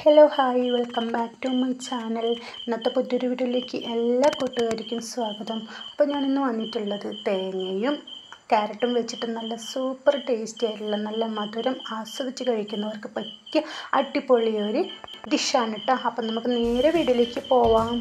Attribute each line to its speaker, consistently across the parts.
Speaker 1: Hello hi welcome back to my channel. ഇന്നത്തെ പുതിയൊരു വീഡിയോയിലേക്ക് എല്ലാ കൂട്ടുകാർക്കും സ്വാഗതം. അപ്പോൾ ഞാനിന്ന് വന്നിട്ടുള്ളത് തേങ്ങയും ക്യാരറ്റും വെച്ചിട്ട് നല്ല സൂപ്പർ ടേസ്റ്റി ആയിട്ടുള്ള നല്ല മധുരം ആസ്വദിച്ച് കഴിക്കുന്നവർക്ക് പറ്റിയ അടിപൊളി ഒരു ഡിഷാണ് കേട്ടോ. അപ്പം നമുക്ക് നേരെ വീഡിയോയിലേക്ക് പോവാം.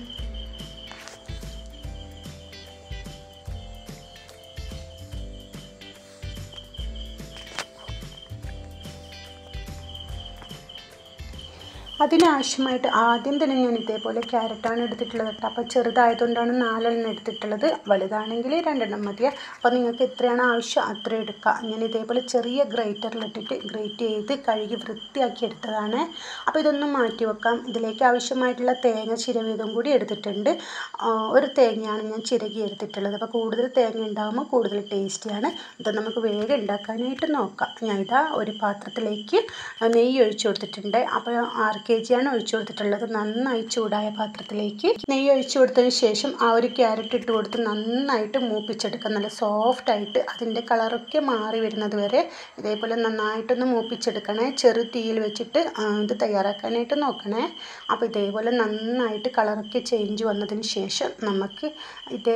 Speaker 1: അതിനാവശ്യമായിട്ട് ആദ്യം തന്നെ ഞാൻ ഇതേപോലെ ക്യാരറ്റാണ് എടുത്തിട്ടുള്ളത് കേട്ടോ. അപ്പോൾ ചെറുതായതുകൊണ്ടാണ് 4 എടുത്തിട്ടുള്ളത്. വലുതാണെങ്കിൽ 2 മതിയെ. അപ്പോൾ നിങ്ങൾക്ക് എത്രയാണ് ആവശ്യം അത്ര എടുക്കുക. ഞാൻ ഇതേപോലെ ചെറിയ ഗ്രേറ്ററിലിട്ടിട്ട് ഗ്രേറ്റ് ചെയ്ത് കഴുകി വൃത്തിയാക്കി എടുത്തതാണ്. അപ്പോൾ ഇതൊന്നും മാറ്റി വെക്കാം. ഇതിലേക്ക് ആവശ്യമായിട്ടുള്ള തേങ്ങ ചിരവിയതും കൂടി എടുത്തിട്ടുണ്ട്. ഒരു തേങ്ങയാണ് ഞാൻ ചിരകി എടുത്തിട്ടുള്ളത്. അപ്പോൾ കൂടുതൽ തേങ്ങ ഉണ്ടാകുമ്പോൾ കൂടുതൽ ടേസ്റ്റിയാണ്. ഇത് നമുക്ക് വേഗം ഉണ്ടാക്കാനായിട്ട് നോക്കാം. ഞാൻ ഇതാ ഒരു പാത്രത്തിലേക്ക് നെയ്യ് ഒഴിച്ചു കൊടുത്തിട്ടുണ്ട്. അപ്പോൾ 6 kg ആണ് ഒഴിച്ചു കൊടുത്തിട്ടുള്ളത്. നന്നായി ചൂടായ പാത്രത്തിലേക്ക് നെയ്യ് ഒഴിച്ചു കൊടുത്തതിന് ശേഷം ആ ഒരു ക്യാരറ്റ് ഇട്ട് കൊടുത്ത് നന്നായിട്ട് മൂപ്പിച്ചെടുക്കാം. നല്ല സോഫ്റ്റായിട്ട് അതിൻ്റെ കളറൊക്കെ മാറി വരുന്നത് വരെ ഇതേപോലെ നന്നായിട്ടൊന്ന് മൂപ്പിച്ചെടുക്കണേ. ചെറു തീയിൽ വെച്ചിട്ട് ഇത് തയ്യാറാക്കാനായിട്ട് നോക്കണേ. അപ്പോൾ ഇതേപോലെ നന്നായിട്ട് കളറൊക്കെ ചേഞ്ച് വന്നതിന് ശേഷം നമുക്ക് ഇതേ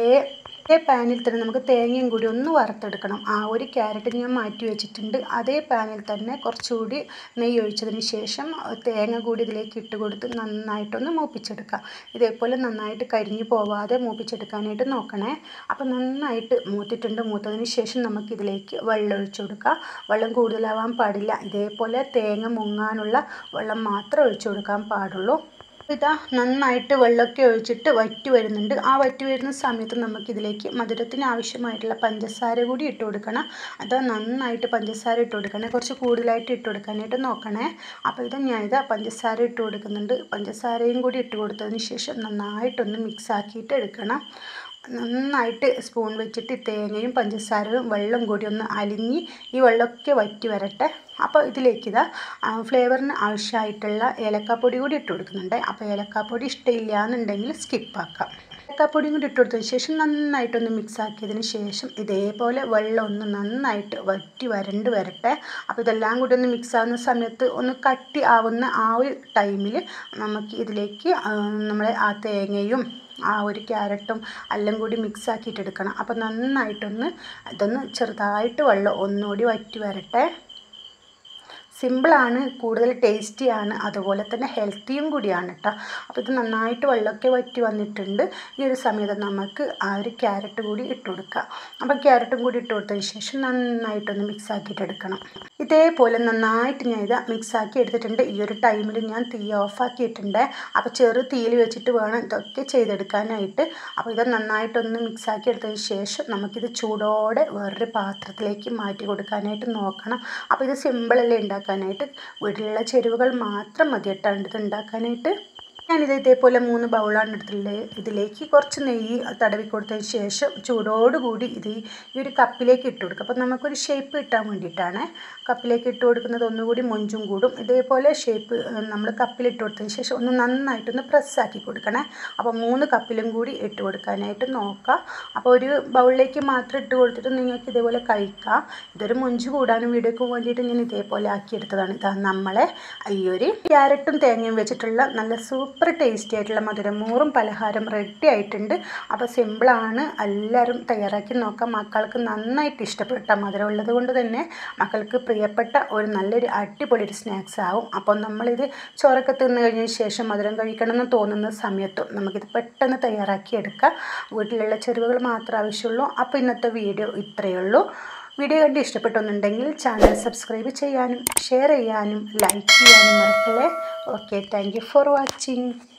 Speaker 1: പാനിൽ തന്നെ നമുക്ക് തേങ്ങയും കൂടി ഒന്ന് വറുത്തെടുക്കണം. ആ ഒരു ക്യാരറ്റ് ഞാൻ മാറ്റി വെച്ചിട്ടുണ്ട്. അതേ പാനിൽ തന്നെ കുറച്ചുകൂടി നെയ്യ് ഒഴിച്ചതിന് ശേഷം തേങ്ങ കൂടി ഇതിലേക്ക് ഇട്ട് കൊടുത്ത് നന്നായിട്ടൊന്ന് മൂപ്പിച്ചെടുക്കാം. ഇതേപോലെ നന്നായിട്ട് കരിഞ്ഞു പോവാതെ മൂപ്പിച്ചെടുക്കാനായിട്ട് നോക്കണേ. അപ്പോൾ നന്നായിട്ട് മൂത്തിട്ടുണ്ട്. മൂത്തതിന് ശേഷം നമുക്കിതിലേക്ക് വെള്ളം ഒഴിച്ചു കൊടുക്കാം. വെള്ളം കൂടുതലാവാൻ പാടില്ല. ഇതേപോലെ തേങ്ങ മുങ്ങാനുള്ള വെള്ളം മാത്രമേ ഒഴിച്ചു കൊടുക്കാൻ പാടുള്ളൂ. ഇതാ നന്നായിട്ട് വെള്ളമൊക്കെ ഒഴിച്ചിട്ട് വറ്റി വരുന്നുണ്ട്. ആ വറ്റി വരുന്ന സമയത്ത് നമുക്കിതിലേക്ക് മധുരത്തിന് ആവശ്യമായിട്ടുള്ള പഞ്ചസാര കൂടി ഇട്ട് കൊടുക്കണം. അത് നന്നായിട്ട് പഞ്ചസാര ഇട്ട് കൊടുക്കണേ. കുറച്ച് കൂടുതലായിട്ട് ഇട്ട് കൊടുക്കാനായിട്ട് നോക്കണേ. അപ്പോൾ ഞാനിതാ പഞ്ചസാര ഇട്ട് കൊടുക്കുന്നുണ്ട്. പഞ്ചസാരയും കൂടി ഇട്ട് കൊടുത്തതിന് ശേഷം നന്നായിട്ടൊന്ന് മിക്സ് ആക്കിയിട്ട് എടുക്കണം. നന്നായിട്ട് സ്പൂൺ വെച്ചിട്ട് തേങ്ങയും പഞ്ചസാരയും വെള്ളം കൂടി ഒന്ന് അലിഞ്ഞ് ഈ വെള്ളമൊക്കെ വറ്റി വരട്ടെ. അപ്പോൾ ഇതിലേക്ക് ഫ്ലേവറിന് ആവശ്യമായിട്ടുള്ള ഏലക്കാപ്പൊടി കൂടി ഇട്ട് കൊടുക്കുന്നുണ്ട്. അപ്പോൾ ഏലക്കാപ്പൊടി ഇഷ്ടമില്ല എന്നുണ്ടെങ്കിൽ സ്കിപ്പാക്കാം. ഏലക്കാപ്പൊടിയും കൂടി ഇട്ട് കൊടുത്തതിന് ശേഷം നന്നായിട്ടൊന്ന് മിക്സ് ആക്കിയതിന് ശേഷം ഇതേപോലെ വെള്ളം ഒന്ന് നന്നായിട്ട് വറ്റി വരണ്ട് വരട്ടെ. അപ്പോൾ ഇതെല്ലാം കൂടി ഒന്ന് മിക്സ് ആവുന്ന സമയത്ത് ഒന്ന് കട്ടി ആവുന്ന ആ ഒരു ടൈമിൽ നമുക്ക് ഇതിലേക്ക് നമ്മളെ ആ തേങ്ങയും ആ ഒരു ക്യാരറ്റും എല്ലാം കൂടി മിക്സ് ആക്കിയിട്ട് എടുക്കണം. അപ്പോൾ നന്നായിട്ടൊന്ന് ഇതൊന്ന് ചെറുതായിട്ട് വെള്ളം ഒന്നുകൂടി വറ്റി വരട്ടെ. സിമ്പിളാണ്, കൂടുതൽ ടേസ്റ്റിയാണ്, അതുപോലെ തന്നെ ഹെൽത്തിയും കൂടിയാണ് കേട്ടോ. അപ്പോൾ ഇത് നന്നായിട്ട് വെള്ളമൊക്കെ വറ്റി വന്നിട്ടുണ്ട്. ഈ ഒരു സമയത്ത് നമുക്ക് ആ ഒരു ക്യാരറ്റ് കൂടി ഇട്ട് കൊടുക്കാം. അപ്പോൾ ക്യാരറ്റും കൂടി ഇട്ട് കൊടുത്തതിന് ശേഷം നന്നായിട്ടൊന്ന് മിക്സ് ആക്കിയിട്ട് എടുക്കണം. ഇതേപോലെ നന്നായിട്ട് ഞാൻ ഇത് മിക്സ് ആക്കി എടുത്തിട്ടുണ്ട്. ഈ ഒരു ടൈമിൽ ഞാൻ തീ ഓഫാക്കിയിട്ടുണ്ട്. അപ്പോൾ ചെറു തീയിൽ വെച്ചിട്ട് വേണം ഇതൊക്കെ ചെയ്തെടുക്കാനായിട്ട്. അപ്പോൾ ഇത് നന്നായിട്ടൊന്ന് മിക്സ് ആക്കി എടുത്തതിന് ശേഷം നമുക്കിത് ചൂടോടെ വേറൊരു പാത്രത്തിലേക്ക് മാറ്റി കൊടുക്കാനായിട്ട് നോക്കണം. അപ്പോൾ ഇത് സിമ്പിളല്ലേ ഉണ്ടാക്കാനായിട്ട്. വീട്ടിലുള്ള ചേരുവകൾ മാത്രം മതി കേട്ടോ ഇത് ഉണ്ടാക്കാനായിട്ട്. ഞാനിത് ഇതേപോലെ 3 ബൗളാണ് എടുത്തിട്ടുള്ളത്. ഇതിലേക്ക് കുറച്ച് നെയ്യ് തടവി കൊടുത്തതിന് ശേഷം ചൂടോടുകൂടി ഈ ഒരു കപ്പിലേക്ക് ഇട്ട് കൊടുക്കുക. അപ്പോൾ നമുക്കൊരു ഷേപ്പ് കിട്ടാൻ വേണ്ടിയിട്ടാണ് കപ്പിലേക്ക് ഇട്ട് കൊടുക്കുന്നത്. ഒന്നുകൂടി മൊഞ്ചും കൂടും. ഇതേപോലെ ഷേപ്പ് നമ്മൾ കപ്പിലിട്ട് കൊടുത്തതിന് ശേഷം ഒന്ന് നന്നായിട്ടൊന്ന് പ്രസ്സാക്കി കൊടുക്കണേ. അപ്പോൾ 3 കപ്പിലും കൂടി ഇട്ട് കൊടുക്കാനായിട്ട് നോക്കുക. അപ്പോൾ ഒരു ബൗളിലേക്ക് മാത്രം ഇട്ട് കൊടുത്തിട്ട് നിങ്ങൾക്ക് ഇതേപോലെ കഴിക്കാം. ഇതൊരു മൊഞ്ച് കൂടാനും വീഡിയോക്ക് വേണ്ടിയിട്ട് ഞാൻ ഇതേപോലെ ആക്കിയെടുത്തതാണ്. ഇതാ നമ്മളെ ഈ ഒരു ക്യാരറ്റും തേങ്ങയും വെച്ചിട്ടുള്ള നല്ല സൂപ്പർ ടേസ്റ്റി ആയിട്ടുള്ള മധുരമൂറും പലഹാരം റെഡി ആയിട്ടുണ്ട്. അപ്പോൾ സിമ്പിളാണ്, എല്ലാവരും തയ്യാറാക്കി നോക്കാം. മക്കൾക്ക് നന്നായിട്ട് ഇഷ്ടപ്പെട്ട മധുരം ഉള്ളത് കൊണ്ട് തന്നെ മക്കൾക്ക് പ്രിയപ്പെട്ട ഒരു നല്ലൊരു അടിപൊളി ഒരു സ്നാക്സ് ആവും. അപ്പോൾ നമ്മളിത് ചോറൊക്കെ തിന്നു കഴിഞ്ഞതിന് ശേഷം മധുരം കഴിക്കണമെന്ന് തോന്നുന്ന സമയത്തും നമുക്കിത് പെട്ടെന്ന് തയ്യാറാക്കി എടുക്കാം. വീട്ടിലുള്ള ചേരുവകൾ മാത്രമേ ആവശ്യമുള്ളൂ. അപ്പോൾ ഇന്നത്തെ വീഡിയോ ഇത്രയേ ഉള്ളൂ. വീഡിയോ കണ്ട് ഇഷ്ടപ്പെട്ടൊന്നുണ്ടെങ്കിൽ ചാനൽ സബ്സ്ക്രൈബ് ചെയ്യാനും ഷെയർ ചെയ്യാനും ലൈക്ക് ചെയ്യാനും മറക്കല്ലേ. Okay, thank you for watching.